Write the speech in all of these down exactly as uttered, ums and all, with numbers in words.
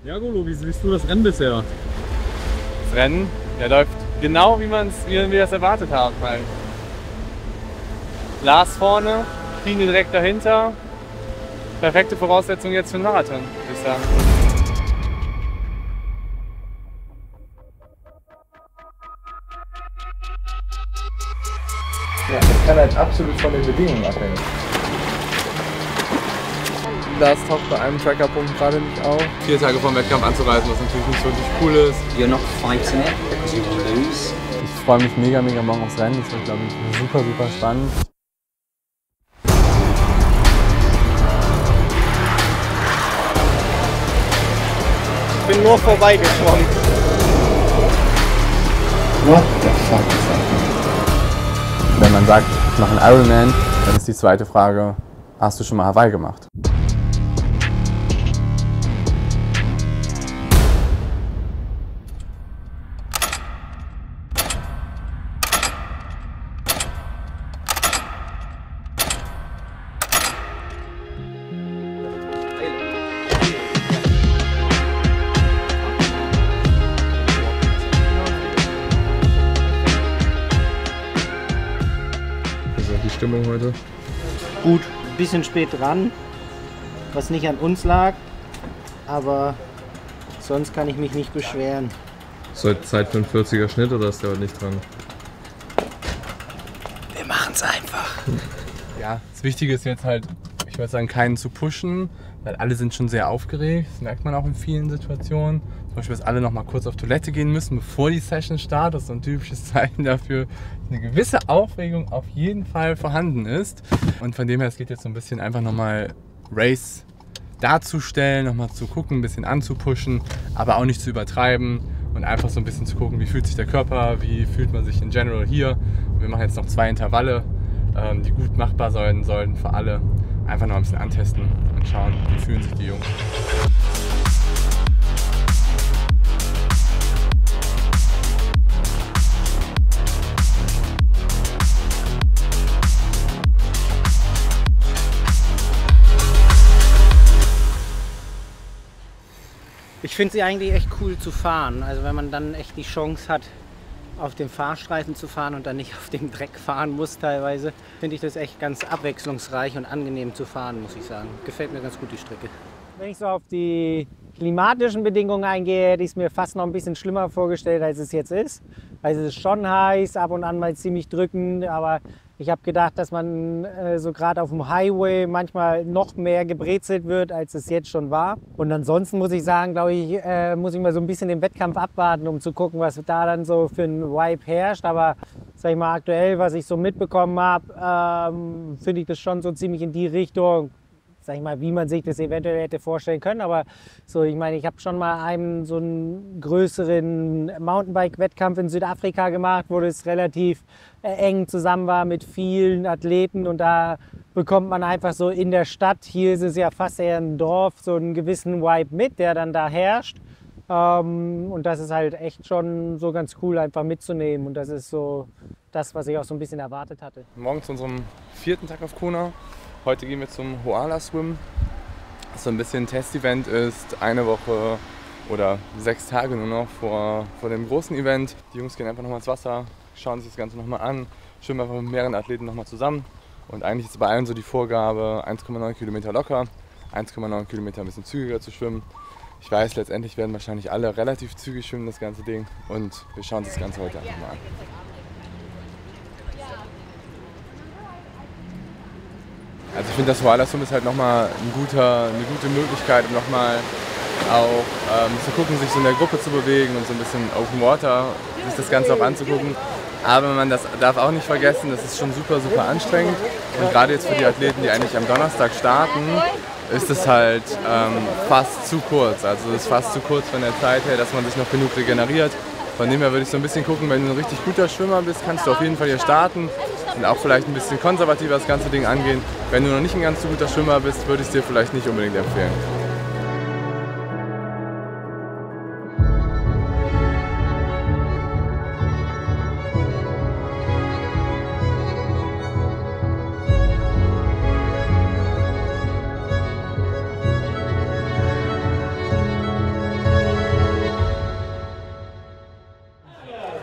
Ja, Golo, wie siehst du das Rennen bisher? Das Rennen, der läuft genau wie, man's, wie wir das erwartet haben. Halt. Lars vorne, Trine direkt dahinter. Perfekte Voraussetzung jetzt für einen Marathon, würde ich sagen. Ja, das kann halt absolut von den Bedingungen abhängen. Lars taucht bei einem Trackerpunkt gerade nicht auf. Vier Tage vor dem Wettkampf anzureisen, was natürlich nicht wirklich cool ist. You're not fighting it because you will lose. Ich freue mich mega, mega morgen aufs Rennen. Das wird, glaube ich, super, super spannend. Ich bin nur vorbeigeschwommen. What the fuck is that? Wenn man sagt, ich mache einen Ironman, dann ist die zweite Frage, hast du schon mal Hawaii gemacht? Die Stimmung heute? Gut, ein bisschen spät dran, was nicht an uns lag, aber sonst kann ich mich nicht beschweren. Ist heute Zeit für einen vierziger Schnitt oder ist der heute nicht dran? Wir machen es einfach. Ja, das Wichtige ist jetzt halt, ich würde sagen, keinen zu pushen, weil alle sind schon sehr aufgeregt. Das merkt man auch in vielen Situationen. Zum Beispiel, dass alle noch mal kurz auf Toilette gehen müssen, bevor die Session startet. Das ist so ein typisches Zeichen dafür, dass eine gewisse Aufregung auf jeden Fall vorhanden ist. Und von dem her, es geht jetzt so ein bisschen einfach nochmal Race darzustellen, nochmal zu gucken, ein bisschen anzupushen, aber auch nicht zu übertreiben und einfach so ein bisschen zu gucken, wie fühlt sich der Körper, wie fühlt man sich in general hier. Und wir machen jetzt noch zwei Intervalle, die gut machbar sein sollten für alle. Einfach noch ein bisschen antesten und schauen, wie fühlen sich die Jungs. Ich finde sie eigentlich echt cool zu fahren. Also wenn man dann echt die Chance hat, auf dem Fahrstreifen zu fahren und dann nicht auf dem Dreck fahren muss teilweise, finde ich das echt ganz abwechslungsreich und angenehm zu fahren, muss ich sagen. Gefällt mir ganz gut die Strecke. Wenn ich so auf die klimatischen Bedingungen eingehe, hätte ich es mir fast noch ein bisschen schlimmer vorgestellt, als es jetzt ist. Also es ist schon heiß, ab und an mal ziemlich drückend, aber ich habe gedacht, dass man äh, so gerade auf dem Highway manchmal noch mehr gebrezelt wird, als es jetzt schon war. Und ansonsten muss ich sagen, glaube ich, äh, muss ich mal so ein bisschen den Wettkampf abwarten, um zu gucken, was da dann so für ein Vibe herrscht. Aber sag ich mal, aktuell, was ich so mitbekommen habe, ähm, finde ich das schon so ziemlich in die Richtung, sag ich mal, wie man sich das eventuell hätte vorstellen können. Aber so, ich meine, ich habe schon mal einen so einen größeren Mountainbike-Wettkampf in Südafrika gemacht, wo das relativ äh, eng zusammen war mit vielen Athleten und da bekommt man einfach so in der Stadt, hier ist es ja fast eher ein Dorf, so einen gewissen Vibe mit, der dann da herrscht. Ähm, und das ist halt echt schon so ganz cool einfach mitzunehmen und das ist so das, was ich auch so ein bisschen erwartet hatte. Morgen zu unserem vierten Tag auf Kona. Heute gehen wir zum Hoala Swim, was so ein bisschen ein Testevent ist, eine Woche oder sechs Tage nur noch vor, vor dem großen Event. Die Jungs gehen einfach nochmal ins Wasser, schauen sich das Ganze nochmal an, schwimmen einfach mit mehreren Athleten nochmal zusammen. Und eigentlich ist bei allen so die Vorgabe, eins Komma neun Kilometer locker, eins Komma neun Kilometer ein bisschen zügiger zu schwimmen. Ich weiß, letztendlich werden wahrscheinlich alle relativ zügig schwimmen, das ganze Ding. Und wir schauen uns das Ganze heute einfach mal an. Also ich finde, das Hoala Swim ist halt nochmal ein guter, eine gute Möglichkeit, um nochmal auch ähm, zu gucken, sich so in der Gruppe zu bewegen und so ein bisschen Open Water, sich das Ganze auch anzugucken. Aber man das darf auch nicht vergessen, das ist schon super, super anstrengend. Und gerade jetzt für die Athleten, die eigentlich am Donnerstag starten, ist es halt ähm, fast zu kurz. Also es ist fast zu kurz von der Zeit her, dass man sich noch genug regeneriert. Von dem her würde ich so ein bisschen gucken, wenn du ein richtig guter Schwimmer bist, kannst du auf jeden Fall hier starten. Und auch vielleicht ein bisschen konservativer das ganze Ding angehen. Wenn du noch nicht ein ganz so guter Schwimmer bist, würde ich es dir vielleicht nicht unbedingt empfehlen.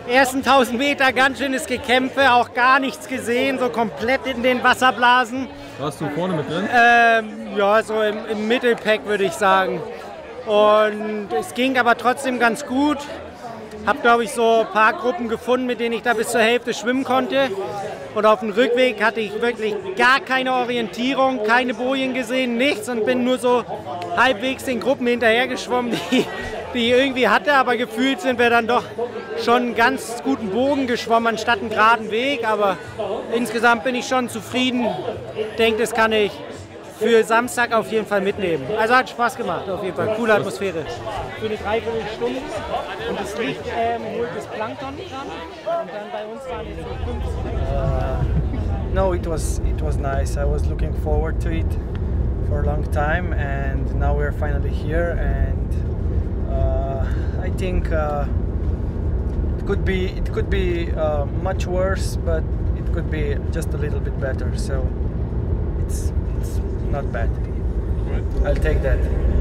Ersten tausend Meter ganz schönes Gekämpfe, auch gar nichts gesehen, so komplett in den Wasserblasen. Warst du vorne mit drin? Ähm, ja, so im, im Mittelpack würde ich sagen. Und es ging aber trotzdem ganz gut. Habe, glaube ich, so ein paar Gruppen gefunden, mit denen ich da bis zur Hälfte schwimmen konnte. Und auf dem Rückweg hatte ich wirklich gar keine Orientierung, keine Bojen gesehen, nichts und bin nur so halbwegs den Gruppen hinterhergeschwommen, die, die ich irgendwie hatte. Aber gefühlt sind wir dann doch schon einen ganz guten Bogen geschwommen, anstatt einen geraden Weg. Aber insgesamt bin ich schon zufrieden. Ich denke, das kann ich für Samstag auf jeden Fall mitnehmen. Also hat Spaß gemacht, auf jeden Fall. Coole Atmosphäre. Für eine Dreiviertelstunde. Und das Licht ähm, holt das Plankton ran. Und dann bei uns waren es so fünfzig. Uh, no, it was it was nice. I was looking forward to it for a long time, and now we're finally here. And uh, I think uh, it could be it could be uh, much worse, but it could be just a little bit better. So it's it's not bad. I'll take that.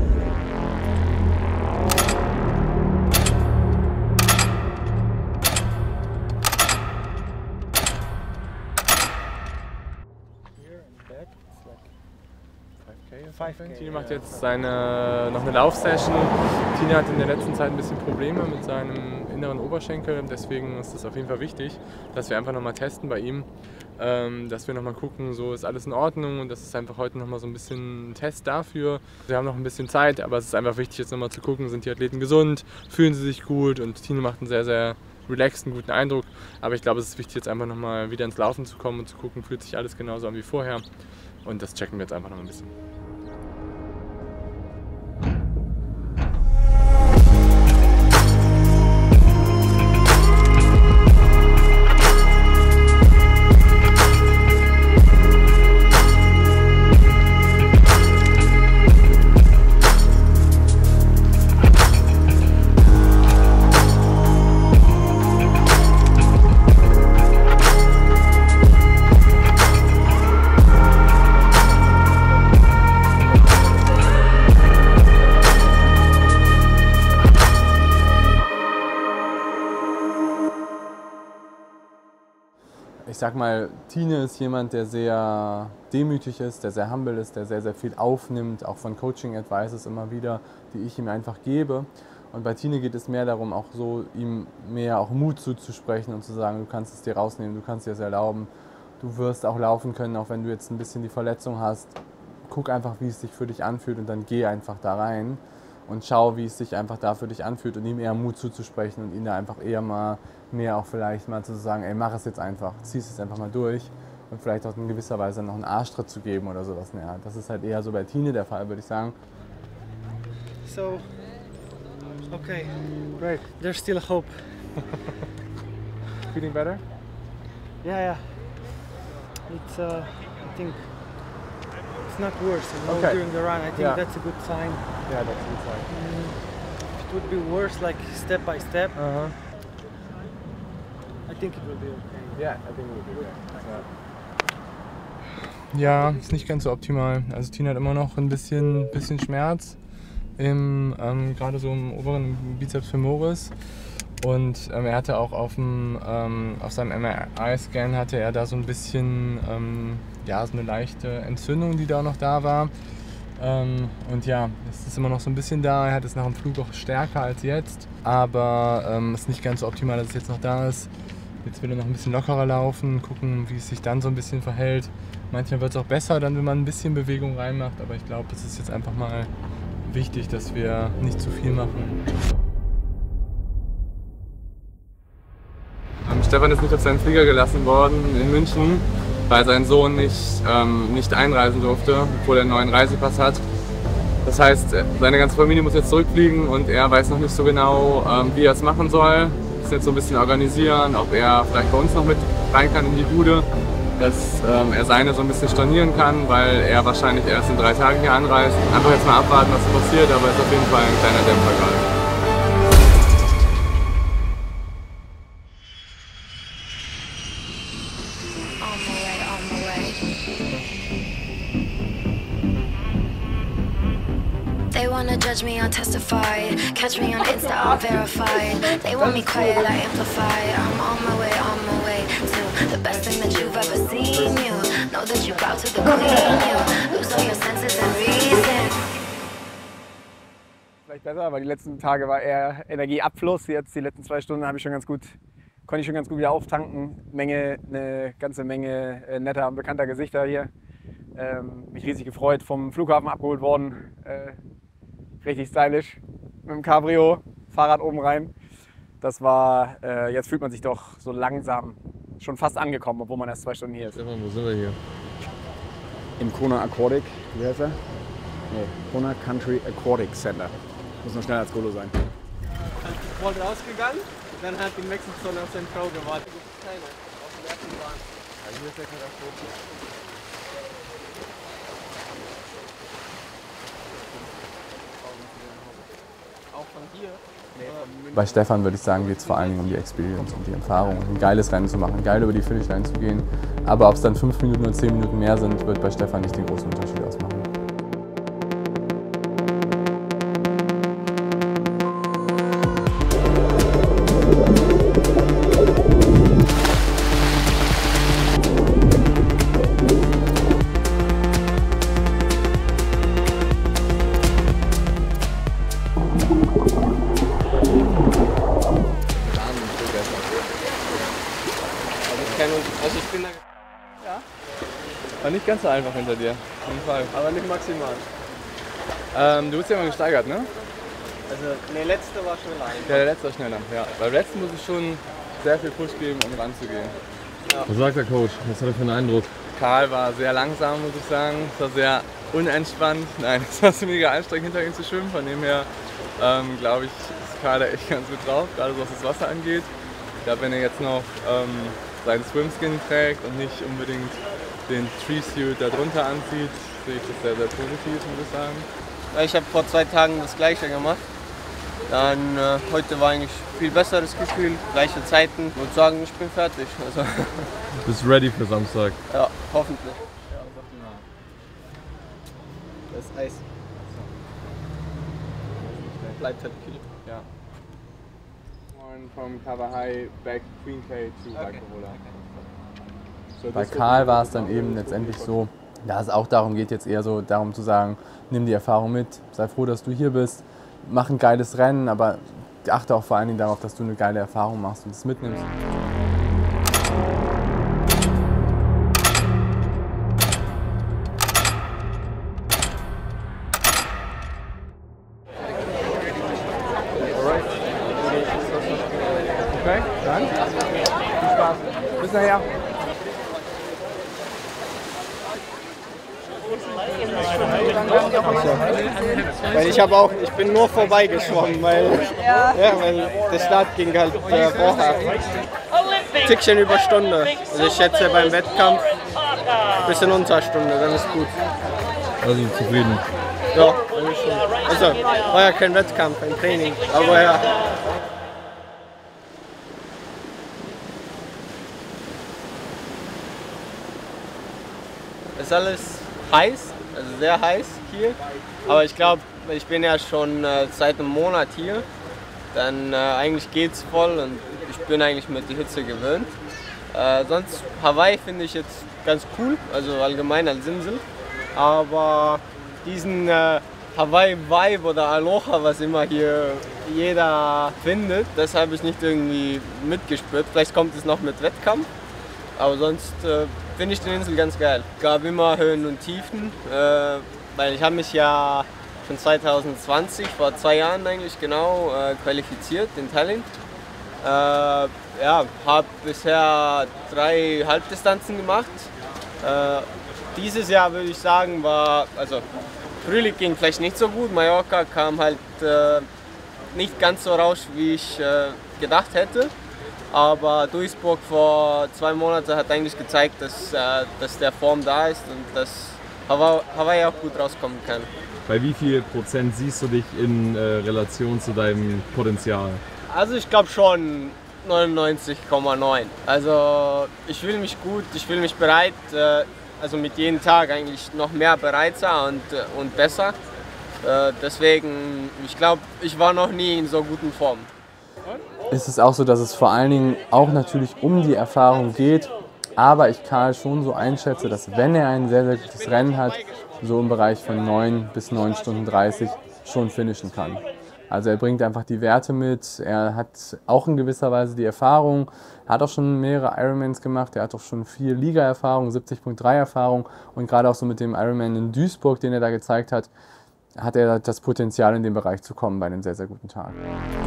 Tine macht jetzt seine, noch eine Laufsession. Tine hat in der letzten Zeit ein bisschen Probleme mit seinem inneren Oberschenkel. Deswegen ist es auf jeden Fall wichtig, dass wir einfach nochmal testen bei ihm. Ähm, dass wir nochmal gucken, so ist alles in Ordnung, und das ist einfach heute nochmal so ein bisschen ein Test dafür. Wir haben noch ein bisschen Zeit, aber es ist einfach wichtig, jetzt nochmal zu gucken, sind die Athleten gesund, fühlen sie sich gut, und Tine macht einen sehr, sehr relaxten, guten Eindruck. Aber ich glaube, es ist wichtig, jetzt einfach nochmal wieder ins Laufen zu kommen und zu gucken, fühlt sich alles genauso an wie vorher. Und das checken wir jetzt einfach noch ein bisschen. Ich sag mal, Tine ist jemand, der sehr demütig ist, der sehr humble ist, der sehr, sehr viel aufnimmt, auch von Coaching-Advices immer wieder, die ich ihm einfach gebe. Und bei Tine geht es mehr darum, auch so ihm mehr auch Mut zuzusprechen und zu sagen, du kannst es dir rausnehmen, du kannst dir es erlauben, du wirst auch laufen können, auch wenn du jetzt ein bisschen die Verletzung hast. Guck einfach, wie es sich für dich anfühlt, und dann geh einfach da rein und schau, wie es sich einfach da für dich anfühlt, und ihm eher Mut zuzusprechen und ihn da einfach eher mal mehr auch vielleicht mal zu sagen, ey, mach es jetzt einfach, zieh es jetzt einfach mal durch, und vielleicht auch in gewisser Weise noch einen Arschtritt zu geben oder sowas. Ja, das ist halt eher so bei Tine der Fall, würde ich sagen. So, okay, Great. there's still hope. Feeling better? Yeah, yeah. It's, uh, I think it's not worse, you know, Okay. during the run. I think Yeah. that's a good sign. Yeah, that's a good sign. Mm, it would be worse, like step by step. Uh-huh. I think it will be okay. Yeah, I think we'll be good. Ja, ist nicht ganz so optimal. Also Tine hat immer noch ein bisschen, bisschen Schmerz, im, ähm, gerade so im oberen Bizeps femoris. Und ähm, er hatte auch auf, dem, ähm, auf seinem M R I-Scan hatte er da so ein bisschen, ähm, ja, so eine leichte Entzündung, die da noch da war. Ähm, und ja, es ist immer noch so ein bisschen da. Er hat es nach dem Flug auch stärker als jetzt. Aber es ähm, ist nicht ganz so optimal, dass es jetzt noch da ist. Jetzt will er noch ein bisschen lockerer laufen, gucken, wie es sich dann so ein bisschen verhält. Manchmal wird es auch besser, dann, wenn man ein bisschen Bewegung reinmacht. Aber ich glaube, es ist jetzt einfach mal wichtig, dass wir nicht zu viel machen. Stefan ist nicht auf seinen Flieger gelassen worden in München, weil sein Sohn nicht, ähm, nicht einreisen durfte, obwohl er einen neuen Reisepass hat. Das heißt, seine ganze Familie muss jetzt zurückfliegen, und er weiß noch nicht so genau, ähm, wie er es machen soll. Wir müssen jetzt so ein bisschen organisieren, ob er vielleicht bei uns noch mit rein kann in die Bude, dass ähm, er seine so ein bisschen stornieren kann, weil er wahrscheinlich erst in drei Tagen hier anreist. Einfach jetzt mal abwarten, was passiert, aber es ist auf jeden Fall ein kleiner Dämpfer gerade. They wanna judge me on testified. Catch me on Insta, I'm verified. They want me quiet, I amplify. I'm on my way, on my way to the best thing that you've ever seen. You know that you bow to the queen. You lose all your senses and reason. Vielleicht besser, weil die letzten Tage war eher Energieabfluss. Jetzt die letzten zwei Stunden habe ich schon ganz gut, konnte ich schon ganz gut wieder auftanken. Menge, eine ganze Menge äh, netter und bekannter Gesichter hier. Ähm, mich riesig gefreut, vom Flughafen abgeholt worden. Äh, richtig stylisch. Mit dem Cabrio, Fahrrad oben rein. Das war, äh, jetzt fühlt man sich doch so langsam schon fast angekommen, obwohl man erst zwei Stunden hier ist. Stefan, wo sind wir hier? Im Kona Aquatic, wie heißt er? Nee, Kona Country Aquatic Center. Muss noch schneller als Golo sein. Ich wollte rausgegangen, dann hat die Wechselzone auf seine Frau gewartet. Keiner, auf dem ersten Bahn. Ja, hier ist der Katastrophe. Auch von hier? Bei Stefan würde ich sagen, geht es vor allen Dingen um die Experience, um die Erfahrung, ein geiles Rennen zu machen, geil über die Finishline zu gehen. Aber ob es dann fünf Minuten oder zehn Minuten mehr sind, wird bei Stefan nicht den großen Unterschied ausmachen. Also ich bin da... Ja? War nicht ganz so einfach hinter dir, auf jeden Fall. Aber nicht maximal. Ähm, du bist ja immer gesteigert, ne? Also, der letzte war schneller einfach. Ja, der letzte war schneller, ja. Beim letzten muss ich schon sehr viel Push geben, um ranzugehen. Ja. Was sagt der Coach? Was hat er für einen Eindruck? Karl war sehr langsam, muss ich sagen. Es war sehr unentspannt. Nein, es war mega anstrengend, hinter ihm zu schwimmen. Von dem her, ähm, glaube ich, ist Karl da echt ganz gut drauf, gerade so was das Wasser angeht. Ich glaube, wenn er jetzt noch ähm, seinen Swimskin trägt und nicht unbedingt den Tree Suit da drunter anzieht, sehe ich das sehr, sehr positiv, muss ich sagen. Ich habe vor zwei Tagen das Gleiche gemacht. Dann äh, heute war eigentlich viel besseres Gefühl, gleiche Zeiten. Ich würde sagen, ich bin fertig. Also, Du bist ready für Samstag? ja, hoffentlich. Das ist Eis. Bleibt halt kühl. Ja. From Kawahai back Queen K to Okay. So Bei Karl war es dann eben letztendlich so, dass es auch darum geht, jetzt eher so darum zu sagen, nimm die Erfahrung mit, sei froh, dass du hier bist, mach ein geiles Rennen, aber achte auch vor allen Dingen darauf, dass du eine geile Erfahrung machst und es mitnimmst. Okay, dann viel Spaß. Bis nachher. Weil ich habe auch, ich bin nur vorbeigeschwommen, weil, ja. Ja, weil der Start ging halt äh, vorher. Tickchen über Stunde. Also ich schätze beim Wettkampf ein bisschen unter Stunde, dann ist gut. Also zufrieden? Ja, eigentlich schon. Also war ja kein Wettkampf, ein Training, aber ja. Es ist alles heiß, also sehr heiß hier, aber ich glaube, ich bin ja schon äh, seit einem Monat hier, dann äh, eigentlich geht's voll und ich bin eigentlich mit der Hitze gewöhnt. Äh, sonst Hawaii finde ich jetzt ganz cool, also allgemein als Insel, aber diesen äh, Hawaii-Vibe oder Aloha, was immer hier jeder findet, das habe ich nicht irgendwie mitgespürt. Vielleicht kommt es noch mit Wettkampf, aber sonst äh, finde ich die Insel ganz geil. Es gab immer Höhen und Tiefen, äh, weil ich habe mich ja schon zwanzig zwanzig, vor zwei Jahren eigentlich genau, äh, qualifiziert in Tallinn. Äh, ja, habe bisher drei Halbdistanzen gemacht. Äh, dieses Jahr würde ich sagen, war, also Frühling ging vielleicht nicht so gut, Mallorca kam halt äh, nicht ganz so raus, wie ich äh, gedacht hätte. Aber Duisburg vor zwei Monaten hat eigentlich gezeigt, dass, äh, dass der Form da ist und dass Hawaii, Hawaii auch gut rauskommen kann. Bei wie viel Prozent siehst du dich in äh, Relation zu deinem Potenzial? Also ich glaube schon neunundneunzig Komma neun. Also ich fühle mich gut, ich fühle mich bereit, äh, also mit jedem Tag eigentlich noch mehr bereiter und, äh, und besser Äh, deswegen, ich glaube, ich war noch nie in so guten Form. Ist es auch so, dass es vor allen Dingen auch natürlich um die Erfahrung geht, aber ich Karl schon so einschätze, dass wenn er ein sehr, sehr gutes Rennen hat, so im Bereich von neun bis neun Stunden dreißig schon finishen kann. Also er bringt einfach die Werte mit, er hat auch in gewisser Weise die Erfahrung, er hat auch schon mehrere Ironmans gemacht, er hat auch schon viel Liga-Erfahrung, siebzig Komma drei Erfahrung und gerade auch so mit dem Ironman in Duisburg, den er da gezeigt hat, hat er das Potenzial in dem Bereich zu kommen bei einem sehr, sehr guten Tag.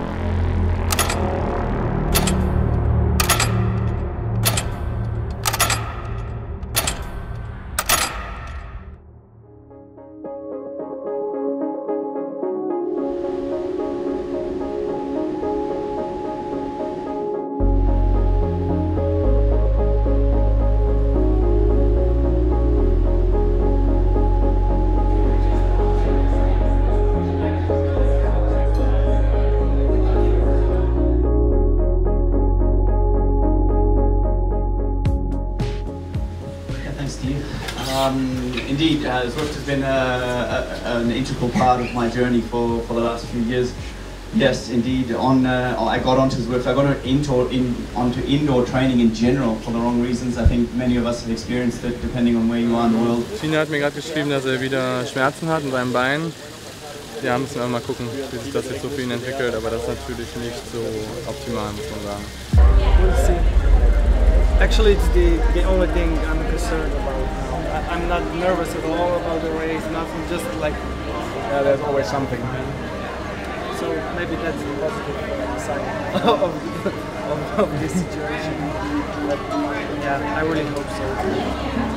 Um, indeed, uh, Zwift has been a, a, an integral part of my journey for, for the last few years. Yes, indeed. On, uh, I got onto Zwift. I got into, in, onto indoor training in general for the wrong reasons. I think many of us have experienced it, depending on where you are in the world. Tina hat mir gerade geschrieben, dass er wieder Schmerzen hat in seinem Bein. Ja, müssen wir mal gucken, wie sich das jetzt so für ihn entwickelt, aber das ist natürlich nicht so optimal, muss man sagen. We'll see. Actually, it's the, the only thing I'm concerned about now. I'm not nervous at all about the race, nothing, just like... Yeah, there's always something. So maybe that's the positive side of, of, of this situation. But yeah, I really hope so.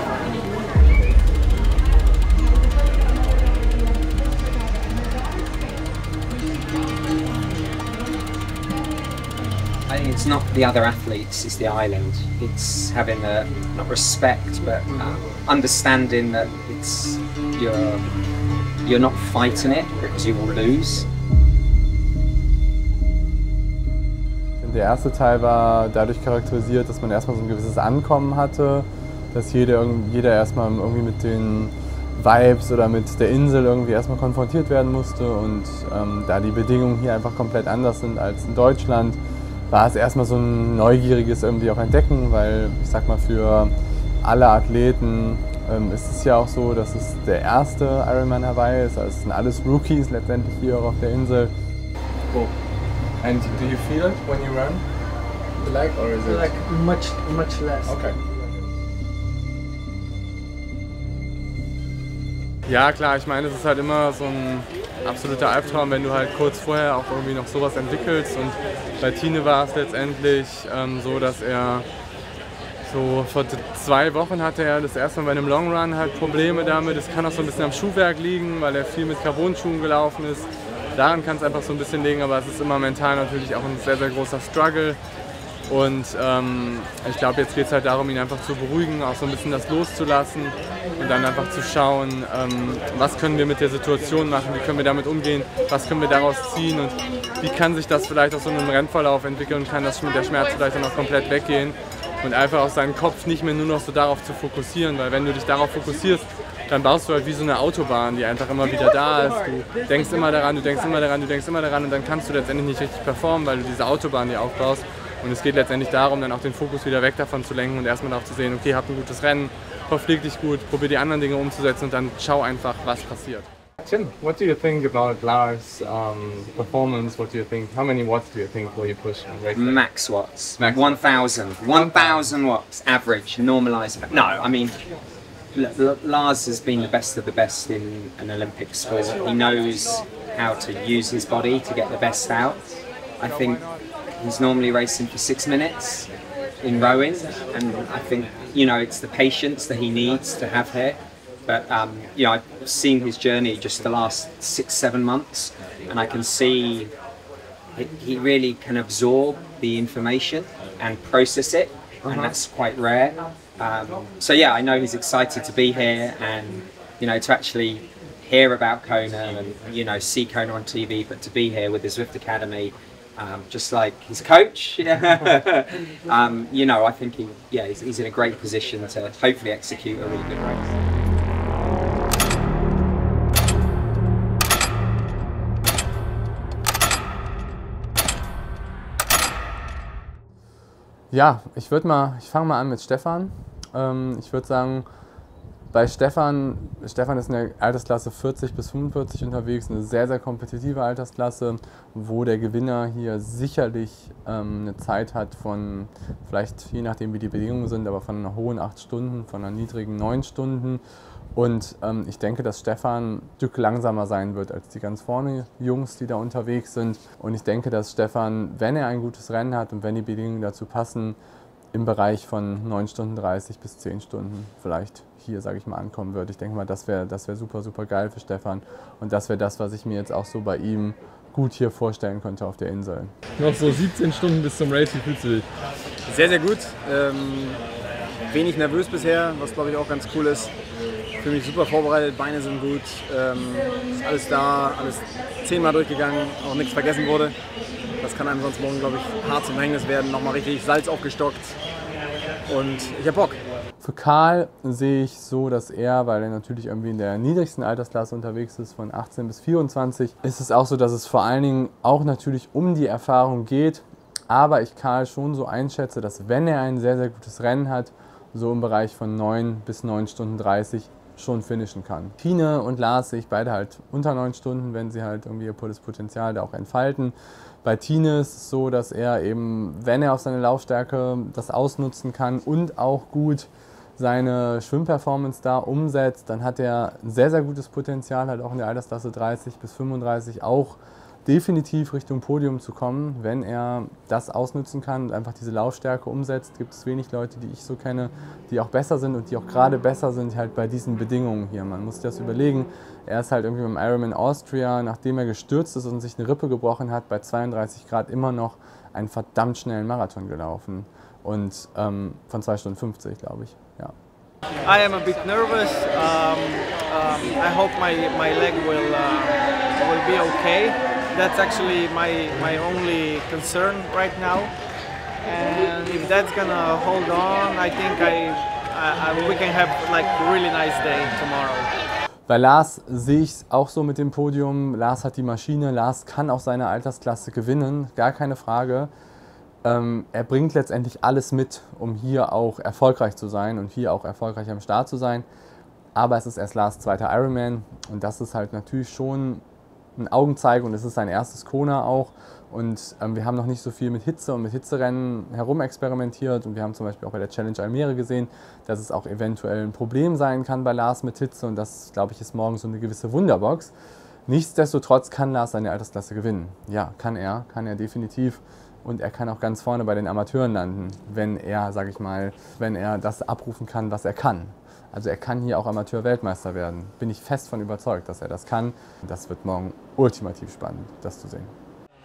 I think it's not the other athletes, it's the island. It's having a, not respect, but uh, understanding that it's, you're, you're not fighting it because you will lose. Der erste Teil war dadurch charakterisiert, dass man erstmal so ein gewisses Ankommen hatte, dass jeder, jeder erstmal irgendwie mit den Vibes oder mit der Insel irgendwie erstmal konfrontiert werden musste und ähm, da die Bedingungen hier einfach komplett anders sind als in Deutschland, war es erstmal so ein neugieriges irgendwie auch Entdecken, weil ich sag mal für alle Athleten ähm, ist es ja auch so, dass es der erste Ironman Hawaii ist, also es sind alles Rookies letztendlich hier auch auf der Insel. Cool. And do you feel it when you run the leg, or is it like much much less? Okay. Ja klar, ich meine, es ist halt immer so ein absoluter Albtraum, wenn du halt kurz vorher auch irgendwie noch sowas entwickelst. Und bei Tine war es letztendlich ähm, so, dass er so vor zwei Wochen hatte er das erste Mal bei einem Long Run halt Probleme damit. Es kann auch so ein bisschen am Schuhwerk liegen, weil er viel mit Carbon-Schuhen gelaufen ist. Daran kann es einfach so ein bisschen liegen, aber es ist immer mental natürlich auch ein sehr, sehr großer Struggle. Und ähm, ich glaube, jetzt geht es halt darum, ihn einfach zu beruhigen, auch so ein bisschen das loszulassen und dann einfach zu schauen, ähm, was können wir mit der Situation machen, wie können wir damit umgehen, was können wir daraus ziehen und wie kann sich das vielleicht aus so einem Rennverlauf entwickeln und kann das mit der Schmerz vielleicht dann auch komplett weggehen und einfach auch seinen Kopf nicht mehr nur noch so darauf zu fokussieren, weil wenn du dich darauf fokussierst, dann baust du halt wie so eine Autobahn, die einfach immer wieder da ist. Du denkst immer daran, du denkst immer daran, du denkst immer daran und dann kannst du letztendlich nicht richtig performen, weil du diese Autobahn dir aufbaust. Und es geht letztendlich darum, dann auch den Fokus wieder weg davon zu lenken und erstmal darauf zu sehen, okay, hab ein gutes Rennen, verpfleg dich gut, probier die anderen Dinge umzusetzen und dann schau einfach, was passiert. Tim, what do you think about Lars' um, performance? What do you think? How many watts do you think will you push? Max watts. Max one thousand. one thousand watts average, normalised. No, I mean, Lars has been the best of the best in an Olympic sport. He knows how to use his body to get the best out. I think he's normally racing for six minutes in rowing, and I think, you know, it's the patience that he needs to have here. But um, you know, I've seen his journey just the last six, seven months, and I can see it, he really can absorb the information and process it, and that's quite rare. Um, so yeah, I know he's excited to be here, and you know, to actually hear about Kona and you know, see Kona on T V, but to be here with the Zwift Academy. Um, just like his coach, um, you know, I think he, yeah, he's, he's in a great position to hopefully execute a really good race. Ja, ich würde mal, ich fange mal an mit Stefan. Ähm, ich würde sagen, bei Stefan, Stefan ist in der Altersklasse vierzig bis fünfundvierzig unterwegs, eine sehr, sehr kompetitive Altersklasse, wo der Gewinner hier sicherlich ähm, eine Zeit hat von, vielleicht je nachdem wie die Bedingungen sind, aber von einer hohen acht Stunden, von einer niedrigen neun Stunden. Und ähm, ich denke, dass Stefan ein Stück langsamer sein wird als die ganz vorne Jungs, die da unterwegs sind. Und ich denke, dass Stefan, wenn er ein gutes Rennen hat und wenn die Bedingungen dazu passen, im Bereich von neun Stunden dreißig bis zehn Stunden vielleicht hier, sage ich mal, ankommen wird. Ich denke mal, das wäre das wär super, super geil für Stefan. Und das wäre das, was ich mir jetzt auch so bei ihm gut hier vorstellen könnte auf der Insel. Noch so siebzehn Stunden bis zum Race, wie fühlst du dich? Sehr, sehr gut. Ähm, wenig nervös bisher, was glaube ich auch ganz cool ist. Ich fühle mich super vorbereitet, Beine sind gut, ähm, ist alles da, alles zehnmal durchgegangen, auch nichts vergessen wurde. Das kann einem sonst morgen, glaube ich, hart zum Verhängnis werden. Nochmal richtig Salz aufgestockt und ich hab Bock. Für Karl sehe ich so, dass er, weil er natürlich irgendwie in der niedrigsten Altersklasse unterwegs ist, von achtzehn bis vierundzwanzig, ist es auch so, dass es vor allen Dingen auch natürlich um die Erfahrung geht. Aber ich Karl schon so einschätze, dass wenn er ein sehr, sehr gutes Rennen hat, so im Bereich von neun bis neun Stunden dreißig schon finishen kann. Tine und Lars sehe ich beide halt unter neun Stunden, wenn sie halt irgendwie ihr volles Potenzial da auch entfalten. Bei Tine ist es so, dass er eben, wenn er auf seine Laufstärke das ausnutzen kann und auch gut seine Schwimmperformance da umsetzt, dann hat er ein sehr, sehr gutes Potenzial, halt auch in der Altersklasse dreißig bis fünfunddreißig auch definitiv Richtung Podium zu kommen. Wenn er das ausnutzen kann und einfach diese Laufstärke umsetzt, gibt es wenig Leute, die ich so kenne, die auch besser sind und die auch gerade besser sind halt bei diesen Bedingungen hier. Man muss sich das überlegen. Er ist halt irgendwie beim Ironman Austria, nachdem er gestürzt ist und sich eine Rippe gebrochen hat, bei zweiunddreißig Grad immer noch einen verdammt schnellen Marathon gelaufen. Und ähm, von zwei Stunden fünfzig, glaube ich. Ja. I am a bit nervous. Um, um, I hope my, my leg will, uh, will be okay. That's actually my, my only concern right now. And if that's gonna hold on, I think I, I, I, we can have like a really nice day tomorrow. Bei Lars sehe ich es auch so mit dem Podium. Lars hat die Maschine, Lars kann auch seine Altersklasse gewinnen, gar keine Frage. Ähm, er bringt letztendlich alles mit, um hier auch erfolgreich zu sein und hier auch erfolgreich am Start zu sein. Aber es ist erst Lars zweiter Ironman und das ist halt natürlich schon ein Augenzeiger und es ist sein erstes Kona auch. Und ähm, wir haben noch nicht so viel mit Hitze und mit Hitzerennen herumexperimentiert und wir haben zum Beispiel auch bei der Challenge Almere gesehen, dass es auch eventuell ein Problem sein kann bei Lars mit Hitze und das, glaube ich, ist morgen so eine gewisse Wunderbox. Nichtsdestotrotz kann Lars seine Altersklasse gewinnen. Ja, kann er, kann er definitiv. Und er kann auch ganz vorne bei den Amateuren landen, wenn er, sage ich mal, wenn er das abrufen kann, was er kann. Also er kann hier auch Amateur-Weltmeister werden. Bin ich fest von überzeugt, dass er das kann. Das wird morgen ultimativ spannend, das zu sehen.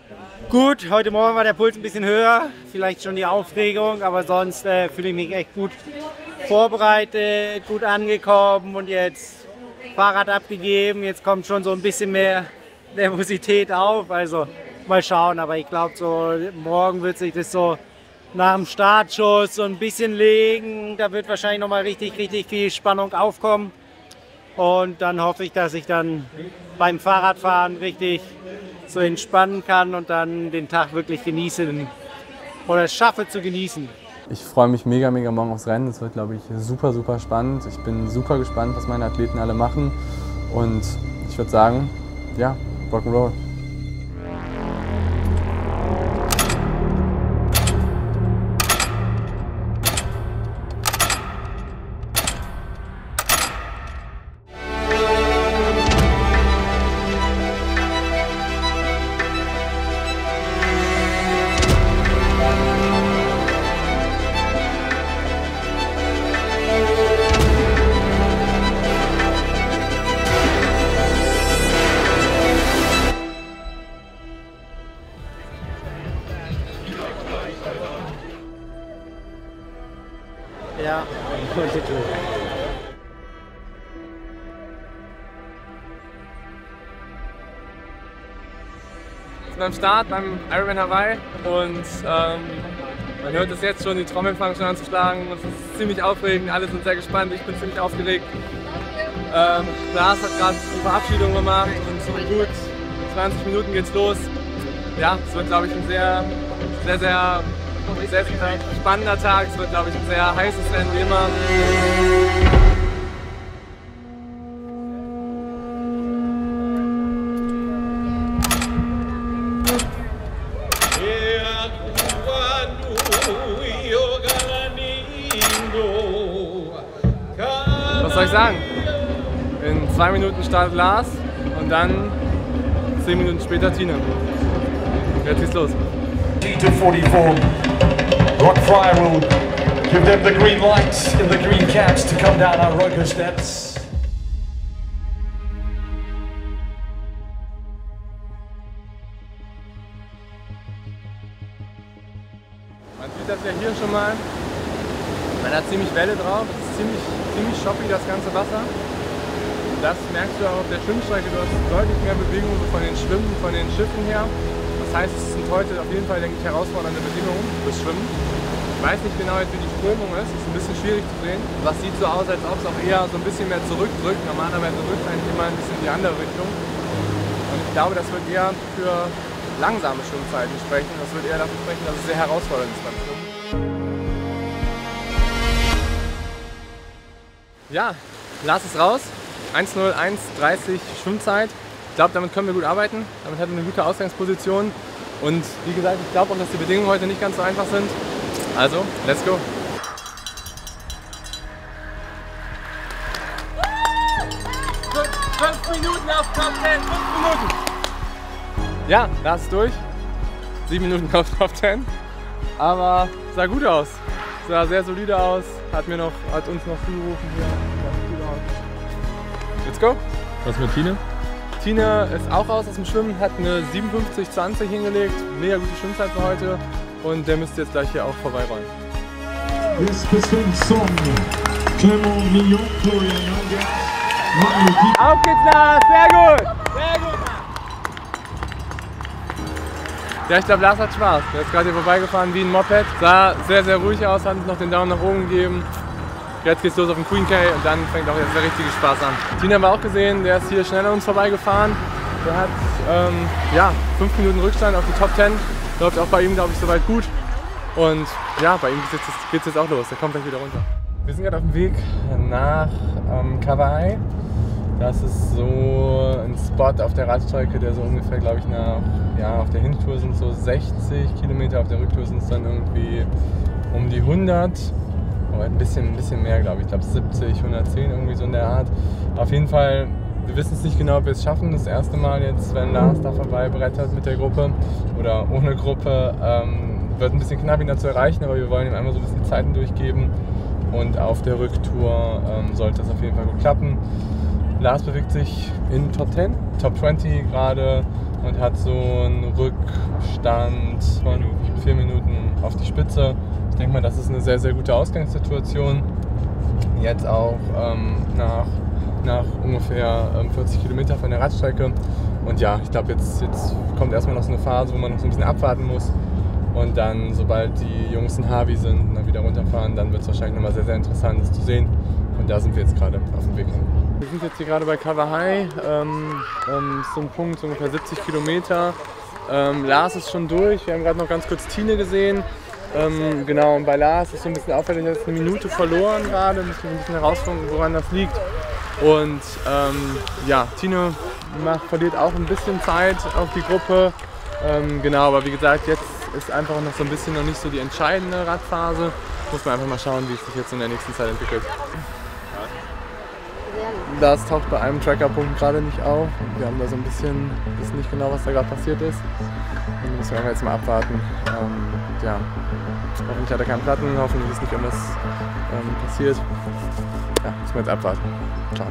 Gut, heute Morgen war der Puls ein bisschen höher, vielleicht schon die Aufregung, aber sonst äh, fühle ich mich echt gut vorbereitet, gut angekommen und jetzt Fahrrad abgegeben. Jetzt kommt schon so ein bisschen mehr Nervosität auf, also mal schauen, aber ich glaube, so morgen wird sich das so nach dem Startschuss so ein bisschen legen. Da wird wahrscheinlich noch mal richtig, richtig viel Spannung aufkommen. Und dann hoffe ich, dass ich dann beim Fahrradfahren richtig so entspannen kann und dann den Tag wirklich genießen oder es schaffe zu genießen. Ich freue mich mega, mega morgen aufs Rennen. Es wird, glaube ich, super, super spannend. Ich bin super gespannt, was meine Athleten alle machen. Und ich würde sagen, ja, Rock'n'Roll. Ja, Titel. Beim Start, beim Ironman Hawaii und ähm, man hört es jetzt schon, die Trommeln fangen schon an zu schlagen. Es ist ziemlich aufregend, alle sind sehr gespannt, ich bin ziemlich aufgeregt. Ähm, Lars hat gerade die Verabschiedung gemacht und so gut zwanzig Minuten geht's los. Ja, es wird, glaube ich, ein sehr, sehr, sehr Sehr, sehr spannender Tag. Es wird, glaube ich, ein sehr heißes Rennen wie immer. Was soll ich sagen? In zwei Minuten startet Lars und dann zehn Minuten später Tine. Jetzt geht's los. T to forty-four. Rock Fryer will give them the green lights in the green caps to come down our rocker steps. Man sieht das ja hier schon mal. Man hat ziemlich Welle drauf. Es ist ziemlich, ziemlich shoppy, das ganze Wasser. Das merkst du auch auf der Schwimmstrecke. Du hast deutlich mehr Bewegung von den Schwimmen, von den Schiffen her. Das heißt, es sind heute auf jeden Fall, denke ich, herausfordernde Bedingungen fürs Schwimmen. Ich weiß nicht genau, wie die Strömung ist. Es ist ein bisschen schwierig zu sehen. Das sieht so aus, als ob es auch eher so ein bisschen mehr zurückdrückt. Normalerweise drückt es eigentlich immer ein bisschen in die andere Richtung. Und ich glaube, das wird eher für langsame Schwimmzeiten sprechen. Das wird eher dafür sprechen, dass es sehr herausfordernd ist beim Schwimmen. Ja, Lars ist raus. eins null eins dreißig Schwimmzeit. Ich glaube, damit können wir gut arbeiten. Damit hatten wir eine gute Ausgangsposition. Und wie gesagt, ich glaube auch, dass die Bedingungen heute nicht ganz so einfach sind. Also, let's go! fünf Minuten auf Top zehn, fünf Minuten! Ja, Lars ist durch. sieben Minuten auf Top zehn. Aber sah gut aus. Sah sehr solide aus. Hat, mir noch, hat uns noch zugerufen hier. Sah gut aus. Let's go! Was mit Tine? Tine ist auch raus aus dem Schwimmen, hat eine siebenundfünfzig zwanzig hingelegt. Mega gute Schwimmzeit für heute. Und der müsste jetzt gleich hier auch vorbeirollen. Auf geht's, Lars! Sehr gut! Sehr gut! Ja, ich glaube, Lars hat Spaß. Der ist gerade hier vorbeigefahren wie ein Moped. Sah sehr, sehr ruhig aus, hat uns noch den Daumen nach oben gegeben. Jetzt geht's los auf den Queen K und dann fängt auch jetzt der richtige Spaß an. Tine haben wir auch gesehen, der ist hier schnell an uns vorbeigefahren. Der hat ähm, ja, fünf Minuten Rückstand auf die Top zehn. Läuft auch bei ihm, glaube ich, soweit gut. Und ja, bei ihm geht es jetzt, jetzt auch los. Der kommt gleich wieder runter. Wir sind gerade auf dem Weg nach ähm, Kawai. Das ist so ein Spot auf der Radstrecke, der so ungefähr, glaube ich, nach, ja, auf der Hintour sind so sechzig Kilometer, auf der Rücktour sind es dann irgendwie um die hundert. Aber ein bisschen, ein bisschen mehr, glaube ich. Ich glaube siebzig, hundertzehn, irgendwie so in der Art. Auf jeden Fall, wir wissen es nicht genau, ob wir es schaffen. Das erste Mal jetzt, wenn Lars da vorbei brettert mit der Gruppe oder ohne Gruppe, ähm, wird ein bisschen knapp, ihn da zu erreichen, aber wir wollen ihm einmal so ein bisschen Zeiten durchgeben. Und auf der Rücktour ähm, sollte es auf jeden Fall gut klappen. Lars bewegt sich in Top zehn, Top zwanzig gerade und hat so einen Rückstand von vier Minuten auf die Spitze. Ich denke mal, das ist eine sehr, sehr gute Ausgangssituation. Jetzt auch ähm, nach, nach ungefähr ähm, vierzig Kilometer von der Radstrecke. Und ja, ich glaube, jetzt, jetzt kommt erstmal noch so eine Phase, wo man noch so ein bisschen abwarten muss. Und dann, sobald die Jungs in Harvey sind und dann wieder runterfahren, dann wird es wahrscheinlich nochmal sehr, sehr interessant, das zu sehen. Und da sind wir jetzt gerade auf dem Weg hin. Wir sind jetzt hier gerade bei Kawai, ähm, um so ein Punkt, so ungefähr siebzig Kilometer. Ähm, Lars ist schon durch, wir haben gerade noch ganz kurz Tine gesehen. Ähm, genau, und bei Lars ist so ein bisschen auffällig, er hat eine Minute verloren gerade, müssen wir ein bisschen herausfinden, woran das liegt. Und ähm, ja, Tine macht, verliert auch ein bisschen Zeit auf die Gruppe. Ähm, genau, aber wie gesagt, jetzt ist einfach noch so ein bisschen noch nicht so die entscheidende Radphase. Muss man einfach mal schauen, wie es sich jetzt in der nächsten Zeit entwickelt. Das taucht bei einem Trackerpunkt gerade nicht auf. Wir haben da so ein bisschen, wissen nicht genau, was da gerade passiert ist. Und müssen wir jetzt mal abwarten. Ähm, ja, hoffentlich hat er keinen Platten, hoffentlich ist nicht irgendwas ähm, passiert. Ja, müssen wir jetzt abwarten. Schauen.